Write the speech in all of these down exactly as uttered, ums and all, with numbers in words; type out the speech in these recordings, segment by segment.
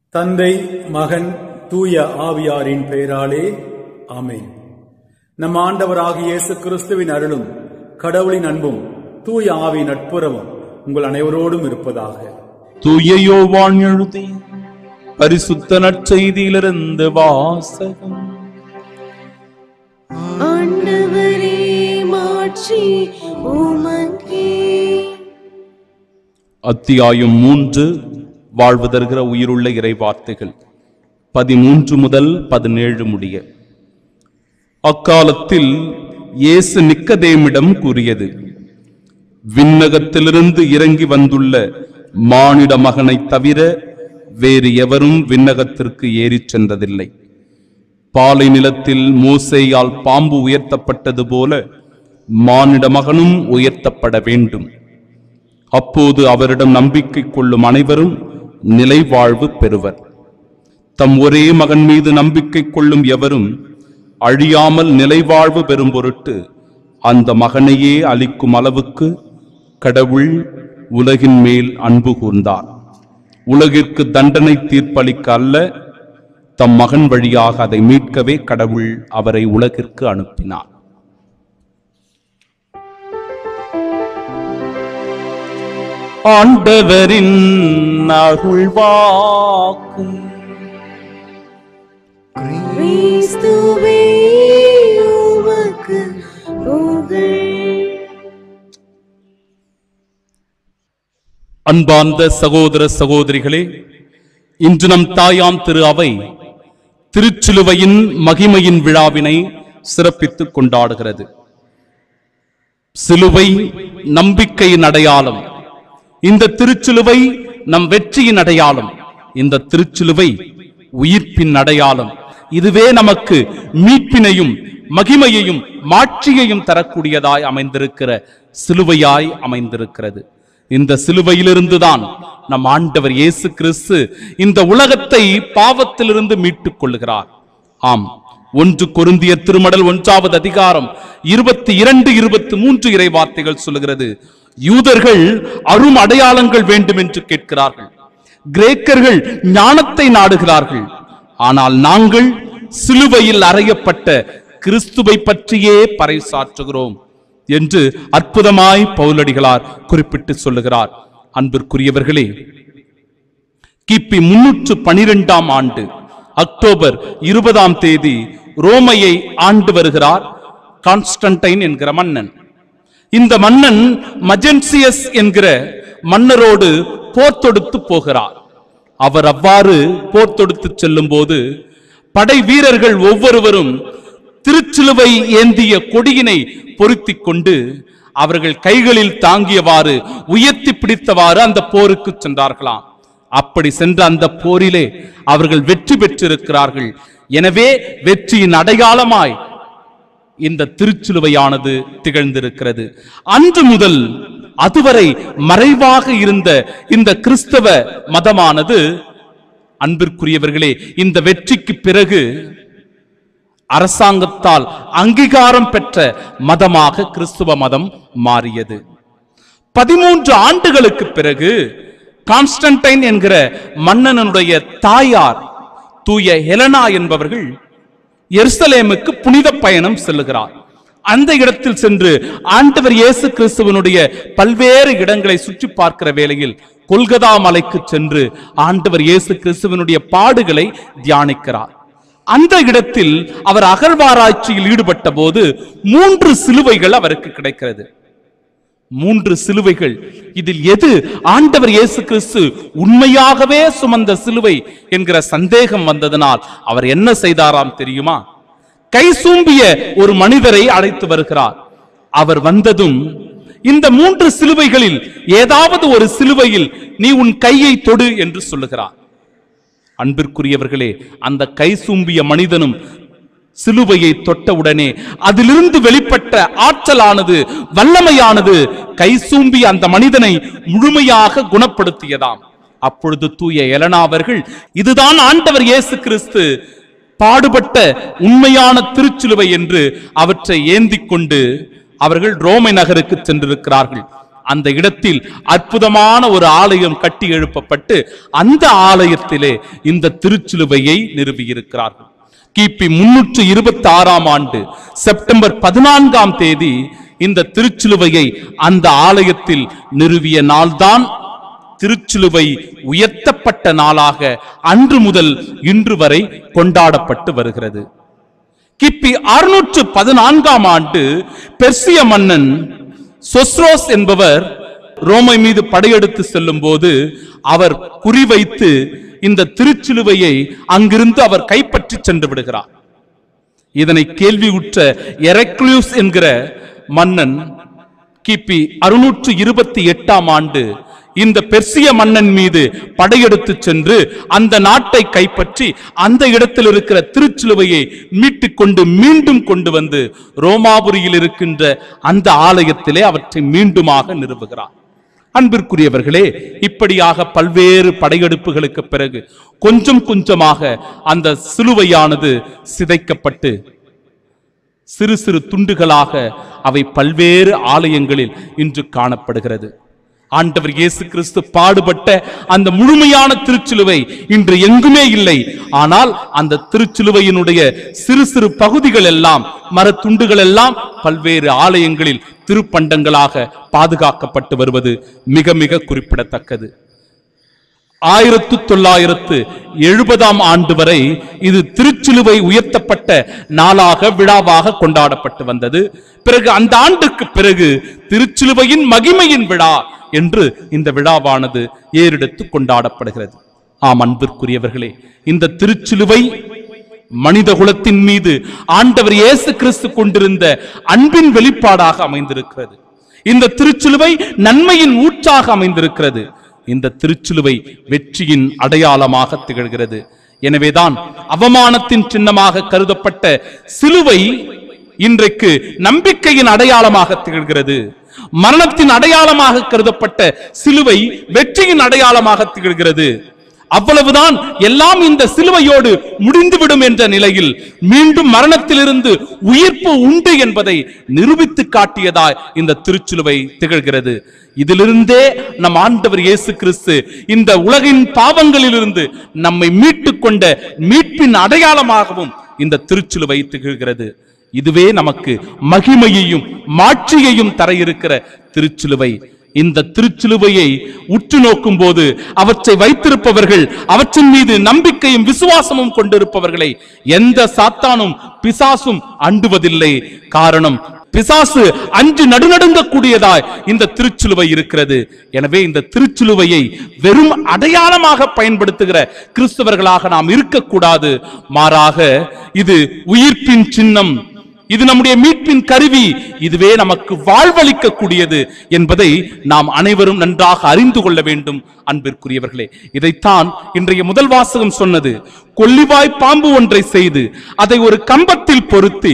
தந்தை, மகன், தூய ஆவியாரின் பெயராலே ஆமென். நம் ஆண்டவராகிய இயேசு கிறிஸ்துவின் அருளும் கடவுளின் அன்பும் தூய ஆவியின் நட்புறவும் உங்கள் அனைவரோடும் இருப்பதாக. தூய யோவான் எழுதி பரிசுத்த நற்செய்தியிலிருந்து வாசகம். ஆண்டவரே, மாட்சி உமக்கே. அத்தியாயம் மூன்று. வாழ்வு தருகிற உயிருள்ள இறை வார்த்தைகள் பதிமூன்று முதல் பதினேழு முடிய. அக்காலத்தில் இயேசு நிக்கதேமிடம் கூறியது, விண்ணகத்திலிருந்து இறங்கி வந்துள்ள மானிட மகனை தவிர வேறு எவரும் விண்ணகத்திற்கு ஏறிச் சென்றதில்லை. பாலை நிலத்தில் மோசேயால் பாம்பு உயர்த்தப்பட்டது போல மானிட மகனும் உயர்த்தப்பட வேண்டும். அப்போது அவரிடம் நம்பிக்கை கொள்ளும் அனைவரும் நிலை வாழ்வு பெறுவர். தம் ஒரே மகன் மீது நம்பிக்கை கொள்ளும் எவரும் அழியாமல் நிலை வாழ்வு பெறும் பொருட்டு அந்த மகனையே அளிக்கும் அளவுக்கு கடவுள் உலகின் மேல் அன்பு கூர்ந்தார். உலகிற்கு தண்டனை தீர்ப்பளிக்க அல்ல, தம் மகன் வழியாக அதை மீட்கவே கடவுள் அவரை உலகிற்கு அனுப்பினார். ஆண்டவரின் அருள்வாக்கு. கிறிஸ்துவே, உமக்கு புகழ். அன்பார்ந்த சகோதர சகோதரிகளே, இன்று நம் தாயாம் திரு அவை திருச்சிலுவையின் மகிமையின் விழாவினை சிறப்பித்துக் கொண்டாடுகிறது. சிலுவை நம்பிக்கையின் அடையாளம். இந்த திருச்சிலுவை நம் வெற்றியின் அடையாளம். இந்த திருச்சிலுவை உயிர்ப்பின் அடையாளம். இதுவே நமக்கு மீட்பினையும் மகிமையையும் மாட்சியையும் தரக்கூடியதாய் அமைந்திருக்கிற சிலுவையாய் அமைந்திருக்கிறது. இந்த சிலுவையிலிருந்துதான் நம் ஆண்டவர் இயேசு கிறிஸ்து இந்த உலகத்தை பாவத்திலிருந்து மீட்டுக் கொள்ளுகிறார். ஆம், ஒன்று கொரிந்தியர் திருமடல் ஒன்றாவது அதிகாரம் இருபத்தி இரண்டு இருபத்தி மூன்று இறை வார்த்தைகள் சொல்லுகிறது, யூதர்கள் அரும் அடையாளங்கள் வேண்டும் என்று கேட்கிறார்கள், கிரேக்கர்கள் ஞானத்தை நாடுகிறார்கள், ஆனால் நாங்கள் சிலுவையில் அறையப்பட்ட கிறிஸ்துவை பற்றியே பறைசாற்றுகிறோம் என்று அற்புதமாய் பவுலடிகளார் குறிப்பிட்டு சொல்லுகிறார். அன்பிற்குரியவர்களே, கிபி முன்னூற்று பனிரெண்டாம் ஆண்டு அக்டோபர் இருபதாம் தேதி ரோமையை ஆண்டு வருகிறார் கான்ஸ்டன்டைன் என்கிற மன்னன். இந்த மன்னன் மஜென்சியஸ் என்கிற மன்னரோடு போர் தொடுத்து போகிறார். அவர் அவ்வாறு போர் தொடுத்து செல்லும் போது படை வீரர்கள் ஒவ்வொருவரும் திருச்சிலுவை ஏந்திய கொடியினை பொருத்தி கொண்டு அவர்கள் கைகளில் தாங்கியவாறு உயர்த்தி பிடித்தவாறு அந்த போருக்கு சென்றார்களாம். அப்படி சென்ற அந்த போரிலே அவர்கள் வெற்றி பெற்றிருக்கிறார்கள். எனவே வெற்றியின் அடையாளமாய் இந்த திருச்சிலுவையானது திகழ்ந்திருக்கிறது. அன்று முதல் அதுவரை மறைவாக இருந்த இந்த கிறிஸ்தவ மதமானது, அன்பிற்குரியவர்களே, இந்த வெற்றிக்கு பிறகு அரசாங்கத்தால் அங்கீகாரம் பெற்ற மதமாக கிறிஸ்துவ மதம் மாறியது. பதிமூன்று ஆண்டுகளுக்கு பிறகு கான்ஸ்டன்டைன் என்கிற மன்னனுடைய தாயார் தூய ஹெலனா என்பவர்கள் எருசலேமுக்கு புனித பயணம் செல்லுகிறார். அந்த இடத்தில் சென்று ஆண்டவர் இயேசு கிறிஸ்துவனுடைய பல்வேறு இடங்களை சுற்றி பார்க்கிற வேளையில் கொல்கதா மலைக்கு சென்று ஆண்டவர் இயேசு கிறிஸ்துவனுடைய பாடுகளை தியானிக்கிறார். அந்த இடத்தில் அவர் அகழ்வாராய்ச்சியில் ஈடுபட்ட போது மூன்று சிலுவைகள் அவருக்கு கிடைக்கிறது. மூன்று சிலுவைகள். இதில் எது ஆண்டவர் இயேசு கிறிஸ்து உண்மையாகவே சுமந்த சிலுவை என்கிற சந்தேகம் வந்ததனால் அவர் என்ன செய்தாராம் தெரியுமா? கை சூம்பிய ஒரு மனிதரை அழைத்து வருகிறார். அவர் வந்ததும் இந்த மூன்று சிலுவைகளில் ஏதாவது ஒரு சிலுவையில் நீ உன் கையை தொடு என்று சொல்லுகிறார். அன்பிற்குரியவர்களே, அந்த கை சூம்பிய மனிதனும் சிலுவையை தொட்டவுடனே அதிலிருந்து வெளிப்பட்ட ஆற்றலானது, வல்லமையானது கை சூம்பி அந்த மனிதனை முழுமையாக குணப்படுத்தியதாம். அப்பொழுது தூய எலனா அவர்கள், இதுதான் ஆண்டவர் இயேசு கிறிஸ்து பாடுபட்ட உண்மையான திருச்சிலுவை என்று அவற்றை ஏந்தி கொண்டு அவர்கள் ரோமை நகருக்கு சென்றிருக்கிறார்கள். அந்த இடத்தில் அற்புதமான ஒரு ஆலயம் கட்டி எழுப்பப்பட்டு அந்த ஆலயத்திலே இந்த திருச்சிலுவையை நிறுவியிருக்கிறார்கள். கிபி முன்னூற்று இருபத்தி ஆறாம் ஆண்டு செப்டம்பர் பதினான்காம் தேதி இந்த திருச்சிலுவையை அந்த ஆலயத்தில் நிறுவிய நாள்தான் திருச்சிலுவை உயர்த்தப்பட்ட நாளாக அன்று முதல் இன்று வரை கொண்டாடப்பட்டு வருகிறது. கிபி அறுநூற்று பதினான்காம் ஆண்டு பெர்சிய மன்னன் சொஸ்ரோஸ் என்பவர் ரோமை மீது படையெடுத்து செல்லும் போது அவர் குறிவைத்து இந்த திருச்சிலுவையை அங்கிருந்து அவர் கைப்பற்றி சென்று விடுகிறார். இதனை கேள்வியுற்ற எரக்லியூஸ் என்கிற மன்னன் கிபி அறுநூற்று இருபத்தி எட்டாம் ஆண்டு இந்த பெர்சிய மன்னன் மீது படையெடுத்து சென்று அந்த நாட்டை கைப்பற்றி அந்த இடத்தில் இருக்கிற திருச்சிலுவையை மீட்டுக் கொண்டு மீண்டும் கொண்டு வந்து ரோமாபுரியில் இருக்கின்ற அந்த ஆலயத்திலே அவற்றை மீண்டுமாக நிறுவுகிறார். அன்பிற்குரியவர்களே, இப்படியாக பல்வேறு படையெடுப்புகளுக்கு பிறகு கொஞ்சம் கொஞ்சமாக அந்த சிலுவையானது சிதைக்கப்பட்டு சிறு சிறு துண்டுகளாக அவை பல்வேறு ஆலயங்களில் இன்று காணப்படுகிறது. ஆண்டவர் இயேசு கிறிஸ்து பாடுபட்ட அந்த முழுமையான திருச்சிலுவை இன்று எங்குமே இல்லை. ஆனால் அந்த திருச்சிலுவையினுடைய சிறு சிறு பகுதிகள் எல்லாம், மரத்துண்டுகள் எல்லாம் பல்வேறு ஆலயங்களில் திருப்பண்டங்களாக பாதுகாக்கப்பட்டு வருவது மிக மிக குறிப்பிடத்தக்கது. ஆயிரத்து தொள்ளாயிரத்து எழுபதாம் ஆண்டு வரை இது திருச்சிலுவை உயர்த்தப்பட்ட நாளாக விழாவாக கொண்டாடப்பட்டு வந்தது. பிறகு அந்த ஆண்டுக்கு பிறகு திருச்சிலுவையின் மகிமையின் விழா என்று இந்த விழாவானது ஏறெடுத்து கொண்டாடப்படுகிறது. ஆம் அன்பிற்குரியவர்களே, இந்த திருச்சிலுவை மனித குலத்தின் மீது ஆண்டவர் இயேசு கிறிஸ்து கொண்டிருந்த அன்பின் வெளிப்பாடாக அமைந்திருக்கிறது. இந்த திருச்சிலுவை நன்மையின் ஊற்றாக அமைந்திருக்கிறது. இந்த திருச்சிலுவை வெற்றியின் அடையாளமாக திகழ்கிறது. எனவேதான் அவமானத்தின் சின்னமாக கருதப்பட்ட சிலுவை இன்றைக்கு நம்பிக்கையின் அடையாளமாக திகழ்கிறது. மரணத்தின் அடையாளமாக கருதப்பட்ட சிலுவை வெற்றியின் அடையாளமாக திகழ்கிறது. அவ்வளவுதான், எல்லாம் இந்த சிலுவையோடு முடிந்துவிடும் என்ற நிலையில் மீண்டும் மரணத்திலிருந்து உயிர்ப்பு உண்டு என்பதை நிரூபித்து காட்டியதாய் இந்த திருச்சிலுவை திகழ்கிறது. இதிலிருந்தே நம் ஆண்டவர் இயேசு கிறிஸ்து இந்த உலகின் பாவங்களிலிருந்து நம்மை மீட்டுக் கொண்ட மீட்பின் அடையாளமாகவும் இந்த திருச்சிலுவை திகழ்கிறது. இதுவே நமக்கு மகிமையையும் மாட்சியையும் தர இருக்கிற திருச்சிலுவை. இந்த திருச்சிலுவையை உற்று நோக்கும் போது அவற்றை வைத்திருப்பவர்கள், அவற்றின் மீது நம்பிக்கையும் விசுவாசமும் கொண்டிருப்பவர்களை எந்த சாத்தானும் பிசாசும் அண்டுவதில்லை. காரணம், பிசாசு அஞ்சு நடுநடுங்க கூடியதாய் இந்த திருச்சிலுவை இருக்கிறது. எனவே இந்த திருச்சிலுவையை வெறும் அடையாளமாக பயன்படுத்துகிற கிறிஸ்தவர்களாக நாம் இருக்கக்கூடாது. மாறாக இது உயிர்ப்பின் சின்னம், இது நம்முடைய மீட்பின் கருவி, இதுவே நமக்கு வாழ்வளிக்க கூடியது என்பதை நாம் அனைவரும் நன்றாக அறிந்து கொள்ள வேண்டும். அன்பிற்குரியவர்களே, இதைத்தான் இன்றைய முதல் வாசகம் சொன்னது. கொள்ளிவாய் பாம்பு ஒன்றை செய்து அதை ஒரு கம்பத்தில் பொருத்தி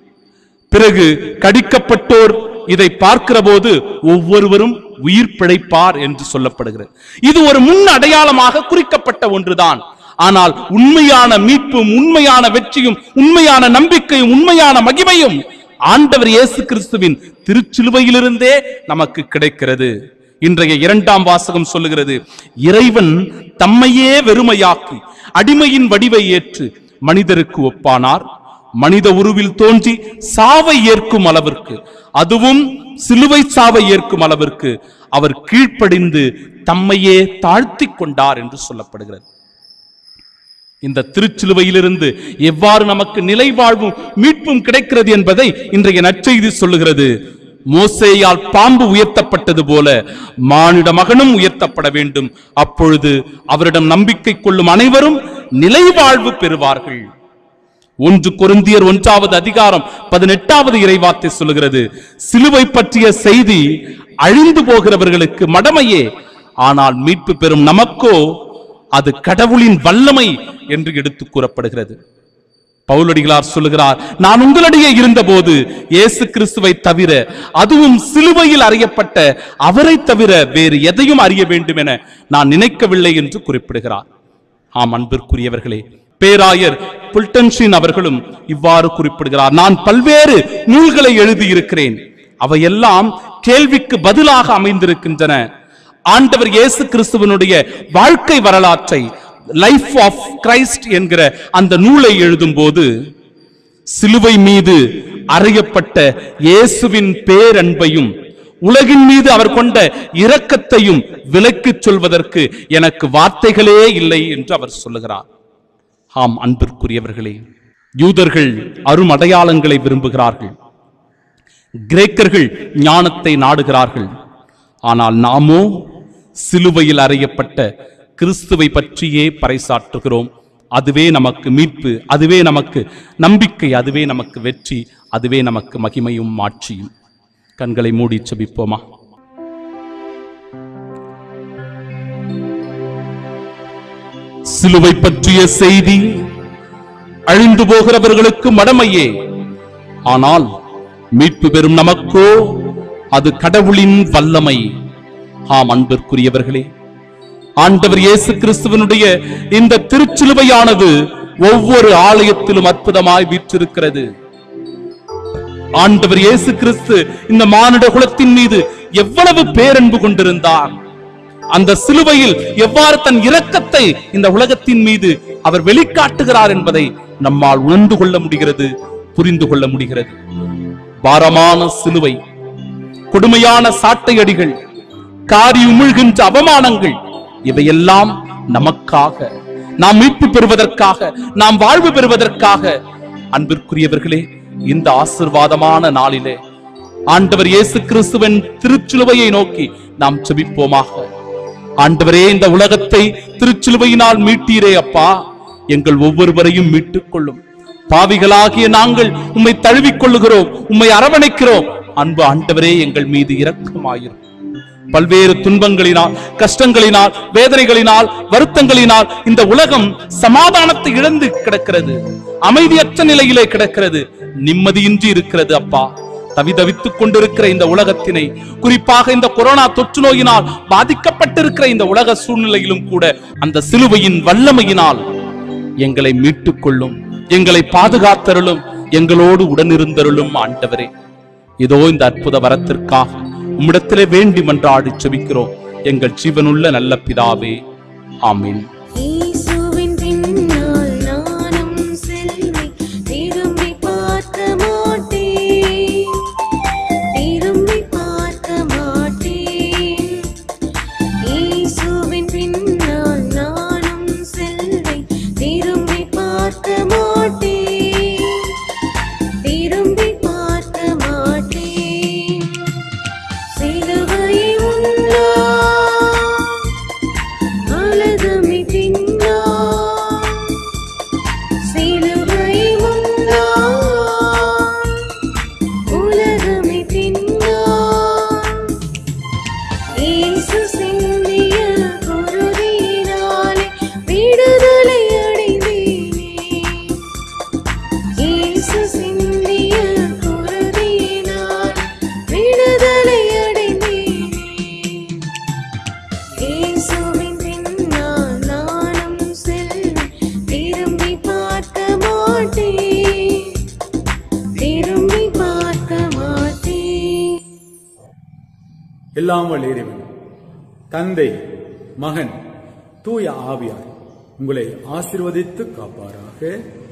பிறகு கடிக்கப்பட்டோர் இதை பார்க்கிற போது ஒவ்வொருவரும் உயிர் பிழைப்பார் என்று சொல்லப்படுகிறது. இது ஒரு முன் அடையாளமாக குறிக்கப்பட்ட ஒன்றுதான். ஆனால் உண்மையான மீட்பும், உண்மையான வெற்றியும், உண்மையான நம்பிக்கையும், உண்மையான மகிமையும் ஆண்டவர் இயேசு கிறிஸ்துவின் திருச்சிலுவையிலிருந்தே நமக்கு கிடைக்கிறது. இன்றைய இரண்டாம் வாசகம் சொல்லுகிறது, இறைவன் தம்மையே வெறுமையாக்கி அடிமையின் வடிவை ஏற்று மனிதருக்கு ஒப்பானார். மனித உருவில் தோன்றி சாவை ஏற்கும் அளவிற்கு, அதுவும் சிலுவை சாவை ஏற்கும் அளவிற்கு அவர் கீழ்ப்படிந்து தம்மையே தாழ்த்தி கொண்டார் என்று சொல்லப்படுகிறது. இந்த திருச்சிலுவையிலிருந்து எவ்வாறு நமக்கு நிலை வாழ்வும் மீட்பும் கிடைக்கிறது என்பதை இன்றைய நற்செய்தி சொல்லுகிறது. மோசேயால் பாம்பு உயர்த்தப்பட்டது போல மானிட மகனும் உயர்த்தப்பட வேண்டும். அப்பொழுது அவரிடம் நம்பிக்கை கொள்ளும் அனைவரும் நிலை வாழ்வு பெறுவார்கள். ஒன்று கொரிந்தியர் ஒன்றாவது அதிகாரம் பதினெட்டாவது இறைவார்த்தை சொல்லுகிறது, சிலுவை பற்றிய செய்தி அழிந்து போகிறவர்களுக்கு மடமையே, ஆனால் மீட்பு பெறும் நமக்கோ அது கடவுளின் வல்லமை என்று எடுத்து கூறப்படுகிறது. பவுலடிகளார் சொல்லுகிறார், நான் உங்களிடையே இருந்த போது இயேசு கிறிஸ்துவை தவிர, அதுவும் சிலுவையில் அறியப்பட்ட அவரை தவிர வேறு எதையும் அறிய வேண்டும் என நான் நினைக்கவில்லை என்று குறிப்பிடுகிறார். ஆம் அன்பிற்குரியவர்களே, பேராயர் புல்டன்ஷின் அவர்களும் இவ்வாறு குறிப்பிடுகிறார், நான் பல்வேறு நூல்களை எழுதியிருக்கிறேன், அவையெல்லாம் கேள்விக்கு பதிலாக அமைந்திருக்கின்றன. ஆண்டவர் இயேசு கிறிஸ்துவனுடைய வாழ்க்கை வரலாற்றை, லைஃப் ஆஃப் கிரைஸ்ட் என்கிற அந்த நூலை எழுதும் போது, சிலுவை மீது அறையப்பட்ட இயேசுவின் பேரன்பையும் உலகின் மீது அவர் கொண்ட இரக்கத்தையும் விலக்கிச் சொல்வதற்கு எனக்கு வார்த்தைகளே இல்லை என்று அவர் சொல்லுகிறார். ஆம் அன்பிற்குரியவர்களே, யூதர்கள் அருமடையாளங்களை விரும்புகிறார்கள், கிரேக்கர்கள் ஞானத்தை நாடுகிறார்கள். ஆனால் நாமோ சிலுவையில் அறையப்பட்ட கிறிஸ்துவை பற்றியே பறைசாற்றுகிறோம். அதுவே நமக்கு மீட்பு, அதுவே நமக்கு நம்பிக்கை, அதுவே நமக்கு வெற்றி, அதுவே நமக்கு மகிமையும் மாட்சியும். கண்களை மூடி செபிப்போமா? சிலுவை பற்றிய செய்தி அழிந்து போகிறவர்களுக்கு மடமையே, ஆனால் மீட்பு பெறும் நமக்கோ அது கடவுளின் வல்லமை. ஆம் அன்பிற்குரியவர்களே, ஆண்டவர் இயேசு கிறிஸ்துவனுடைய இந்த திருச்சிலுவையானது ஒவ்வொரு ஆலயத்திலும் அற்புதமாய் வீற்றிருக்கிறது. ஆண்டவர் இயேசு கிறிஸ்து இந்த மானிட குலத்தின் மீது எவ்வளவு பேரன்பு கொண்டிருந்தார், அந்த சிலுவையில் எவ்வாறு தன் இரக்கத்தை இந்த உலகத்தின் மீது அவர் வெளிக்காட்டுகிறார் என்பதை நம்மால் உணர்ந்து கொள்ள முடிகிறது, புரிந்து கொள்ள முடிகிறது. பாரமான சிலுவை, கொடுமையான சாட்டையடிகள், காரி உமிழ்கின்ற அவமானங்கள், இவையெல்லாம் நமக்காக, நாம் மீட்பு பெறுவதற்காக, நாம் வாழ்வு பெறுவதற்காக. அன்பிற்குரியவர்களே, இந்த ஆசீர்வாதமான நாளிலே ஆண்டவர் இயேசு கிறிஸ்துவின் திருச்சிலுவையை நோக்கி நாம் செபிப்போமாக. ஆண்டவரே, இந்த உலகத்தை திருச்சிலுவையினால் மீட்டீரே அப்பா, எங்கள் ஒவ்வொருவரையும் மீட்டுக் கொள்ளும். பாவிகளாகிய நாங்கள் உம்மை தழுவிக் கொள்ளுகிறோம், உம்மை அரவணைக்கிறோம். அன்பு ஆண்டவரே, எங்கள் மீது இரக்கமாயிரும். பல்வேறு துன்பங்களினால், கஷ்டங்களினால், வேதனைகளினால், வருத்தங்களினால் இந்த உலகம் சமாதானத்தை இழந்து கிடக்கிறது, அமைதியற்ற நிலையிலே கிடக்கிறது, நிம்மதியின்றி இருக்கிறது. அப்பா, தவிதவித்துக் கொண்டிருக்கிற இந்த உலகத்தினை, குறிப்பாக இந்த கொரோனா தொற்று நோயினால் பாதிக்கப்பட்டிருக்கிற இந்த உலக சூழ்நிலையிலும் கூட அந்த சிலுவையின் வல்லமையினால் எங்களை மீட்டுக் கொள்ளும், எங்களை பாதுகாத்தருளும், எங்களோடு உடனிருந்தருளும். ஆண்டவரே, இதோ இந்த அற்புத வரத்திற்காக உம்மிடத்திலே வேண்டி மன்றாடி செபிக்கிறோம் எங்கள் ஜீவனுள்ள நல்ல பிதாவே, ஆமீன். எல்லாம் வல்ல இறைவன், தந்தை, மகன், தூய ஆவியார் உங்களை ஆசீர்வதித்து காப்பாராக.